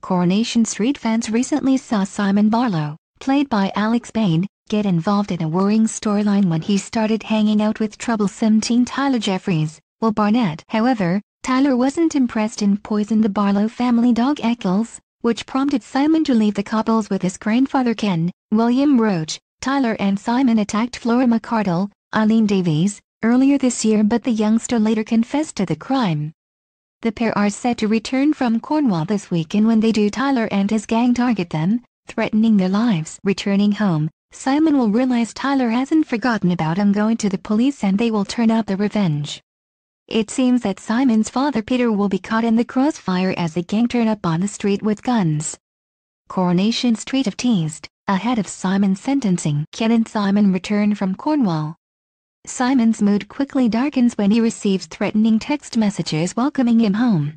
Coronation Street fans recently saw Simon Barlow, played by Alex Bain, get involved in a worrying storyline when he started hanging out with troublesome teen Tyler Jeffries, Barnett. However, Tyler wasn't impressed and poisoned the Barlow family dog Eccles, which prompted Simon to leave the couples with his grandfather Ken. William Roach, Tyler and Simon attacked Flora McCardle, Eileen Davies, earlier this year, but the youngster later confessed to the crime. The pair are set to return from Cornwall this weekend. When they do, Tyler and his gang target them, threatening their lives. Returning home, Simon will realize Tyler hasn't forgotten about him, going to the police, and they will turn out their revenge. It seems that Simon's father Peter will be caught in the crossfire as the gang turn up on the street with guns. Coronation Street have teased, ahead of Simon's sentencing. Ken and Simon return from Cornwall. Simon's mood quickly darkens when he receives threatening text messages welcoming him home.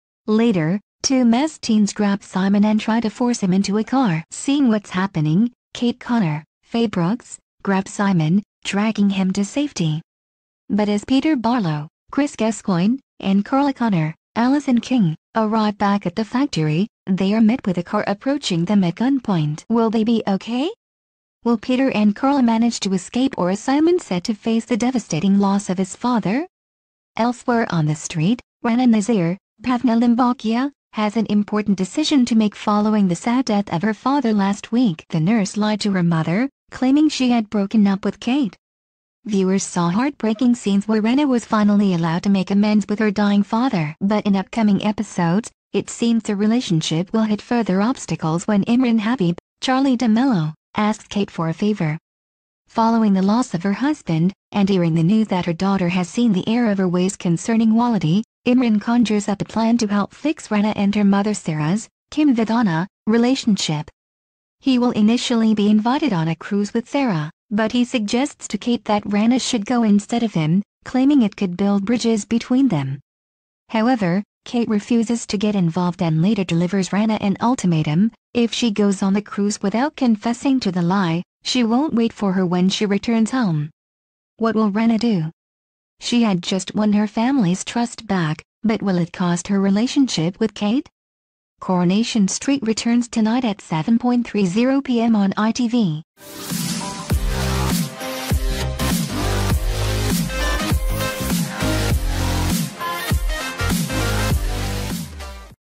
Later, two masked teens grab Simon and try to force him into a car. Seeing what's happening, Kate Connor, Faye Brooks, grab Simon, dragging him to safety. But as Peter Barlow, Chris Gascoigne, and Carla Connor, Allison King, arrive back at the factory, they are met with a car approaching them at gunpoint. Will they be okay? Will Peter and Carla manage to escape, or is Simon set to face the devastating loss of his father? Elsewhere on the street, Rana Nazir, Pavna Limbakia, has an important decision to make following the sad death of her father last week. The nurse lied to her mother, claiming she had broken up with Kate. Viewers saw heartbreaking scenes where Rana was finally allowed to make amends with her dying father. But in upcoming episodes, it seems the relationship will hit further obstacles when Imran Habib, Charlie DeMello, asks Kate for a favor. Following the loss of her husband, and hearing the news that her daughter has seen the error of her ways concerning Walidi, Imran conjures up a plan to help fix Rana and her mother Sarah's, Kim Vidana, relationship. He will initially be invited on a cruise with Sarah, but he suggests to Kate that Rana should go instead of him, claiming it could build bridges between them. However, Kate refuses to get involved and later delivers Rana an ultimatum: if she goes on the cruise without confessing to the lie, she won't wait for her when she returns home. What will Rana do? She had just won her family's trust back, but will it cost her relationship with Kate? Coronation Street returns tonight at 7:30 p.m. on ITV.